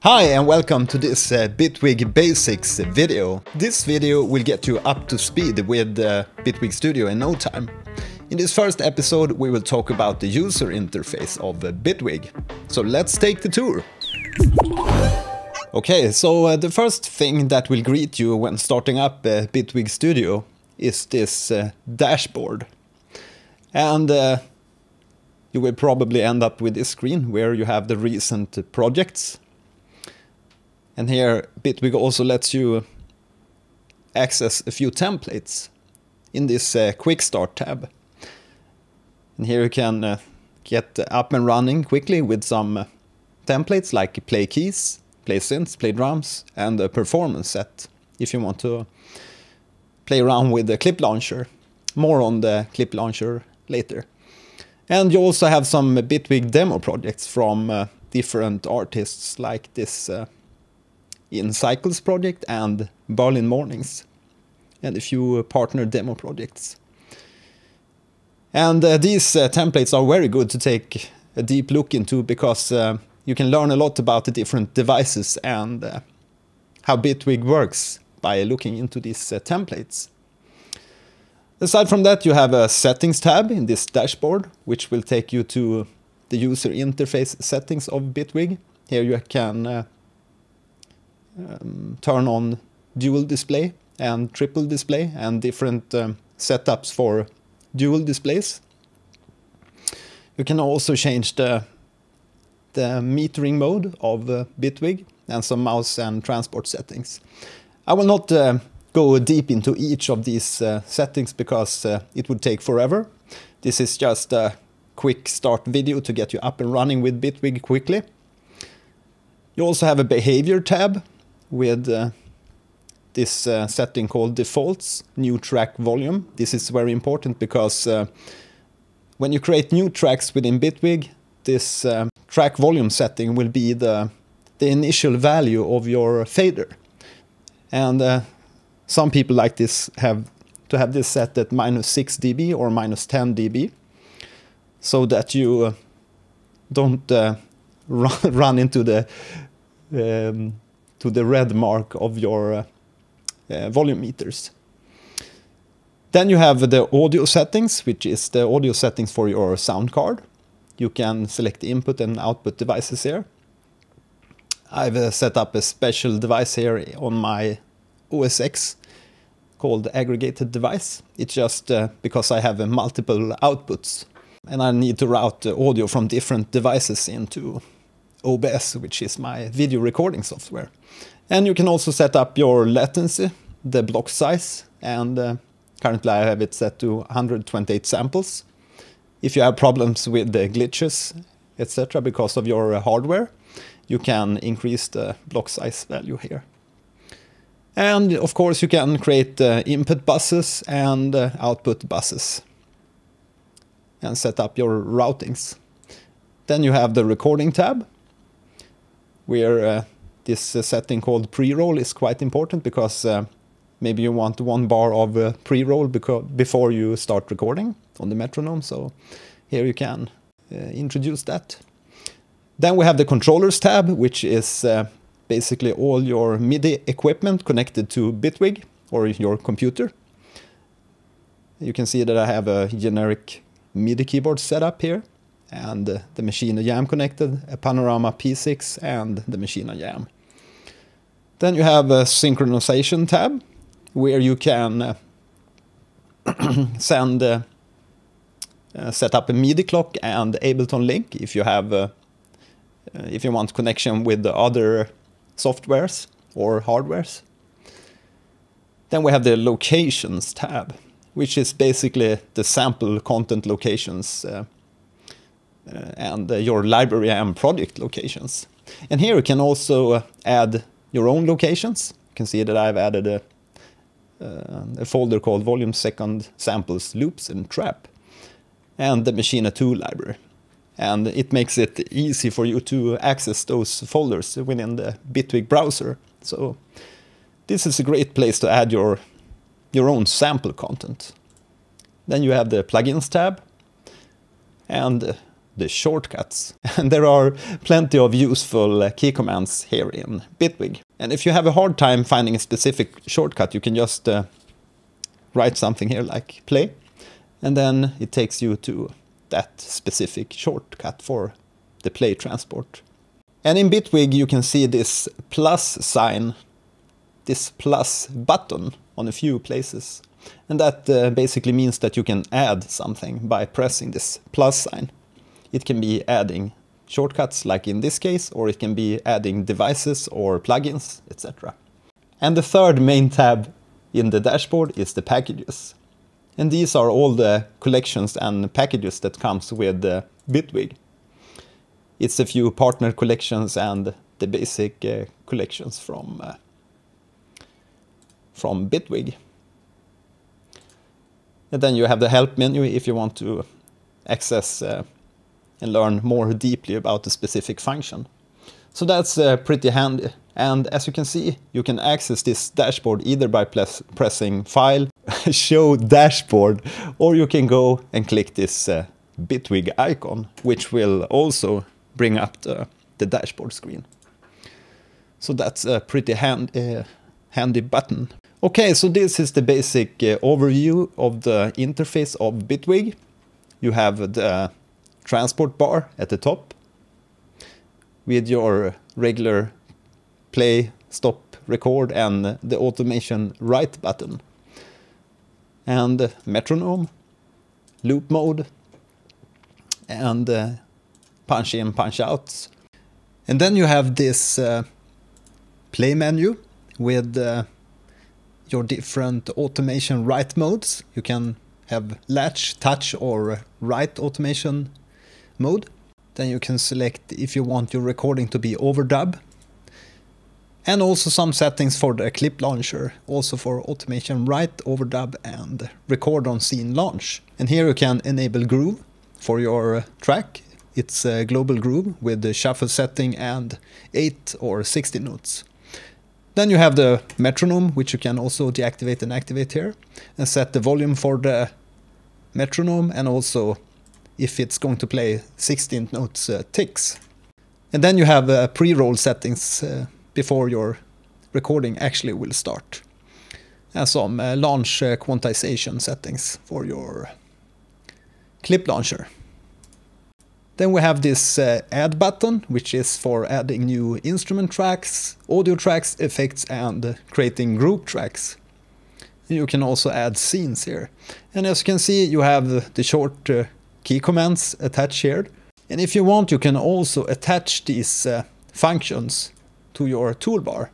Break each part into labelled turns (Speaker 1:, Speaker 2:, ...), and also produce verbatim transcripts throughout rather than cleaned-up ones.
Speaker 1: Hi and welcome to this uh, Bitwig Basics video. This video will get you up to speed with uh, Bitwig Studio in no time. In this first episode we will talk about the user interface of uh, Bitwig. So let's take the tour. Okay, so uh, the first thing that will greet you when starting up uh, Bitwig Studio is this uh, dashboard. And uh, you will probably end up with this screen where you have the recent uh, projects. And here Bitwig also lets you access a few templates in this uh, quick start tab. And here you can uh, get up and running quickly with some uh, templates like play keys, play synths, play drums, and a performance set if you want to play around with the clip launcher. More on the clip launcher later. And you also have some Bitwig demo projects from uh, different artists like this uh, In Cycles project and Berlin Mornings, and a few partner demo projects. And uh, these uh, templates are very good to take a deep look into because uh, you can learn a lot about the different devices and uh, how Bitwig works by looking into these uh, templates. Aside from that, you have a settings tab in this dashboard, which will take you to the user interface settings of Bitwig. Here you can uh, Um, turn on dual display and triple display and different um, setups for dual displays. You can also change the, the metering mode of uh, Bitwig and some mouse and transport settings. I will not uh, go deep into each of these uh, settings because uh, it would take forever. This is just a quick start video to get you up and running with Bitwig quickly. You also have a behavior tab with uh, this uh, setting called defaults, new track volume. This is very important because uh, when you create new tracks within Bitwig, this uh, track volume setting will be the, the initial value of your fader. And uh, some people like this have to have this set at minus six D B or minus ten D B so that you uh, don't uh, run, run into the um, to the red mark of your uh, uh, volume meters. Then you have the audio settings, which is the audio settings for your sound card. You can select the input and output devices here. I've uh, set up a special device here on my O S X called aggregated device. It's just uh, because I have uh, multiple outputs and I need to route the audio from different devices into O B S, which is my video recording software. And you can also set up your latency, the block size, and uh, currently I have it set to one hundred twenty-eight samples. If you have problems with the glitches, et cetera, because of your uh, hardware, you can increase the block size value here. And of course you can create uh, input buses and uh, output buses and set up your routings. Then you have the recording tab, where uh, this uh, setting called pre-roll is quite important because uh, maybe you want one bar of uh, pre-roll before you start recording on the metronome. So here you can uh, introduce that. Then we have the controllers tab, which is uh, basically all your MIDI equipment connected to Bitwig or your computer. You can see that I have a generic MIDI keyboard set up here, and uh, the Machina Jam connected, a Panorama P six, and the Machina Jam. Then you have a synchronization tab, where you can uh, send, uh, uh, set up a MIDI clock and Ableton link if you have, uh, uh, if you want connection with the other softwares or hardwares. Then we have the locations tab, which is basically the sample content locations uh, Uh, and uh, your library and project locations. And here you can also uh, add your own locations. You can see that I've added a, uh, a folder called volume second samples loops and trap and the Machina two library. And it makes it easy for you to access those folders within the Bitwig browser. So this is a great place to add your, your own sample content. Then you have the plugins tab, and uh, the shortcuts. And there are plenty of useful uh, key commands here in Bitwig. And if you have a hard time finding a specific shortcut, you can just uh, write something here like play, and then it takes you to that specific shortcut for the play transport. And in Bitwig you can see this plus sign, this plus button on a few places. And that uh, basically means that you can add something by pressing this plus sign. It can be adding shortcuts like in this case, or it can be adding devices or plugins, et cetera. And the third main tab in the dashboard is the packages. And these are all the collections and packages that comes with uh, Bitwig. It's a few partner collections and the basic uh, collections from, uh, from Bitwig. And then you have the help menu if you want to access uh, and learn more deeply about a specific function. So that's uh, pretty handy. And as you can see, you can access this dashboard either by pressing File, Show Dashboard, or you can go and click this uh, Bitwig icon, which will also bring up the, the dashboard screen. So that's a pretty hand, uh, handy button. Okay, so this is the basic uh, overview of the interface of Bitwig. You have the transport bar at the top with your regular play, stop, record, and the automation write button. And metronome, loop mode, and uh, punch in, punch out. And then you have this uh, play menu with uh, your different automation write modes. You can have latch, touch, or write automation mode. Then you can select if you want your recording to be overdub. And also some settings for the clip launcher, also for automation write, overdub, and record on scene launch. And here you can enable groove for your track. It's a global groove with the shuffle setting and eight or sixty notes. Then you have the metronome, which you can also deactivate and activate here, and set the volume for the metronome, and also if it's going to play sixteen notes uh, ticks. And then you have uh, pre-roll settings uh, before your recording actually will start. And some uh, launch uh, quantization settings for your clip launcher. Then we have this uh, add button, which is for adding new instrument tracks, audio tracks, effects, and uh, creating group tracks. You can also add scenes here. And as you can see, you have the short uh, key commands attached here. And if you want, you can also attach these uh, functions to your toolbar.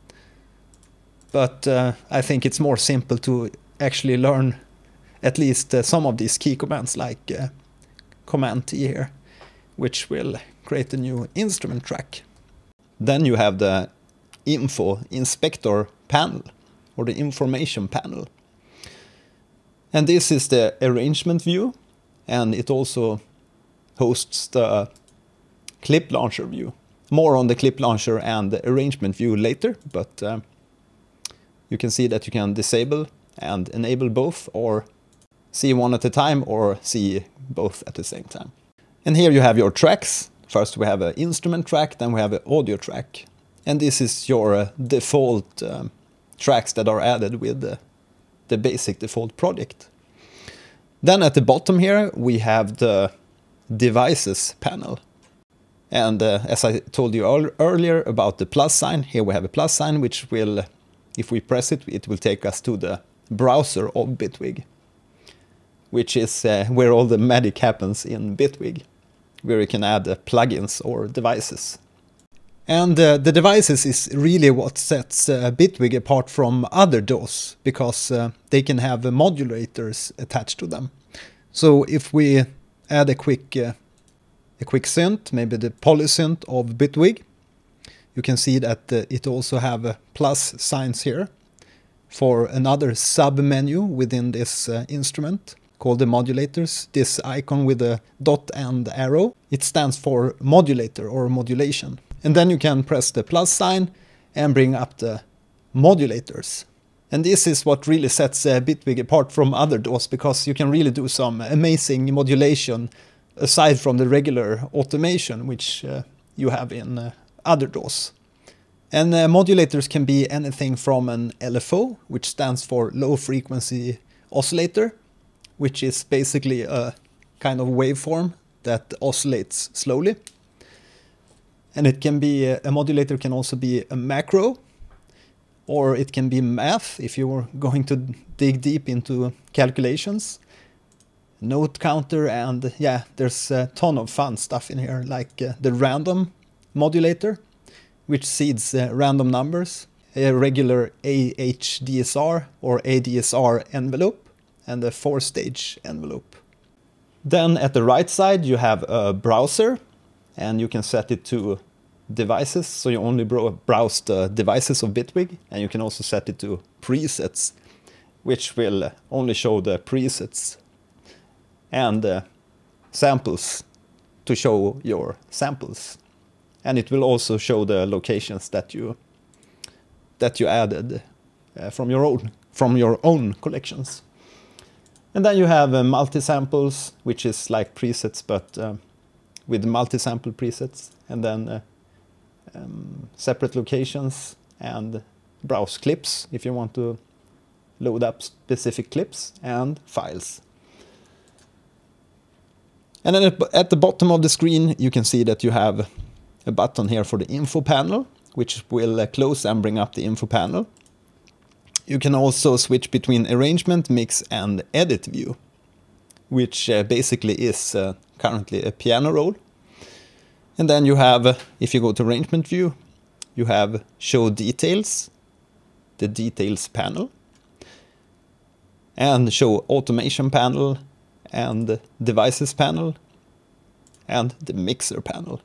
Speaker 1: But uh, I think it's more simple to actually learn at least uh, some of these key commands, like uh, Command T here, which will create a new instrument track. Then you have the Info Inspector panel, or the Information panel. And this is the arrangement view, and it also hosts the clip launcher view. More on the clip launcher and the arrangement view later, but uh, you can see that you can disable and enable both, or see one at a time, or see both at the same time. And here you have your tracks. First we have an instrument track, then we have an audio track. And this is your uh, default um, tracks that are added with the, the basic default project. Then at the bottom here we have the devices panel. And uh, as I told you al- earlier about the plus sign, here we have a plus sign which will, if we press it, it will take us to the browser of Bitwig, which is uh, where all the magic happens in Bitwig, where you can add uh, plugins or devices. And uh, the devices is really what sets uh, Bitwig apart from other D A Ws, because uh, they can have uh, modulators attached to them. So if we add a quick uh, a quick synth, maybe the polysynth of Bitwig, you can see that uh, it also have uh, plus signs here for another sub-menu within this uh, instrument called the Modulators. This icon with a dot and arrow, it stands for modulator or modulation. And then you can press the plus sign and bring up the modulators. And this is what really sets uh, Bitwig apart from other D A Ws, because you can really do some amazing modulation aside from the regular automation which uh, you have in uh, other D A Ws. And uh, modulators can be anything from an L F O, which stands for low frequency oscillator, which is basically a kind of waveform that oscillates slowly. And it can be, a modulator can also be a macro, or it can be math if you're going to dig deep into calculations. Note counter, and yeah, there's a ton of fun stuff in here, like uh, the random modulator, which seeds uh, random numbers, a regular A H D S R or A D S R envelope, and a four-stage envelope. Then at the right side you have a browser, and you can set it to devices, so you only browse the devices of Bitwig, and you can also set it to presets, which will only show the presets, and uh, samples to show your samples. And it will also show the locations that you that you added uh, from your own from your own collections. And then you have uh, multi-samples, which is like presets, but uh, with multi-sample presets, and then uh, um, separate locations and browse clips if you want to load up specific clips and files. And then at the bottom of the screen you can see that you have a button here for the info panel, which will uh, close and bring up the info panel. You can also switch between arrangement, mix, and edit view, which uh, basically is uh, currently a piano roll. And then you have, uh, if you go to arrangement view, you have show details, the details panel, and show automation panel, and devices panel, and the mixer panel.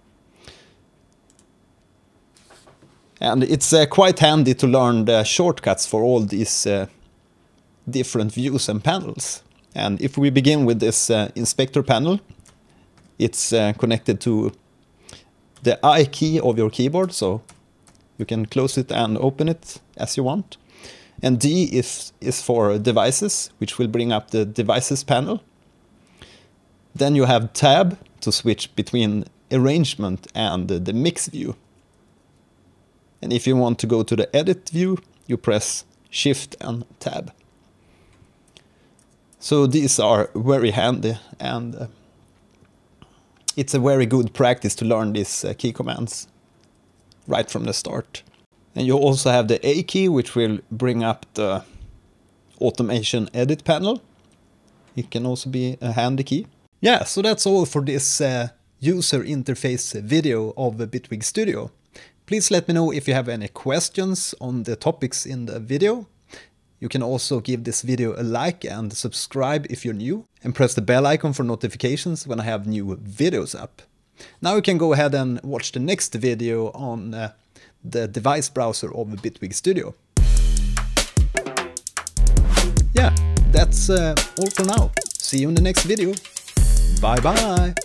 Speaker 1: And it's uh, quite handy to learn the shortcuts for all these uh, different views and panels. And if we begin with this uh, inspector panel, it's uh, connected to the I key of your keyboard, so you can close it and open it as you want. And D is, is for devices, which will bring up the devices panel. Then you have tab to switch between arrangement and the mix view. And if you want to go to the edit view, you press shift and tab. So these are very handy, and uh, it's a very good practice to learn these uh, key commands right from the start. And you also have the A key, which will bring up the automation edit panel. It can also be a handy key. Yeah, so that's all for this uh, user interface video of Bitwig Studio. Please let me know if you have any questions on the topics in the video. You can also give this video a like and subscribe if you're new, and press the bell icon for notifications when I have new videos up. Now you can go ahead and watch the next video on uh, the device browser of Bitwig Studio. Yeah, that's uh, all for now. See you in the next video. Bye bye!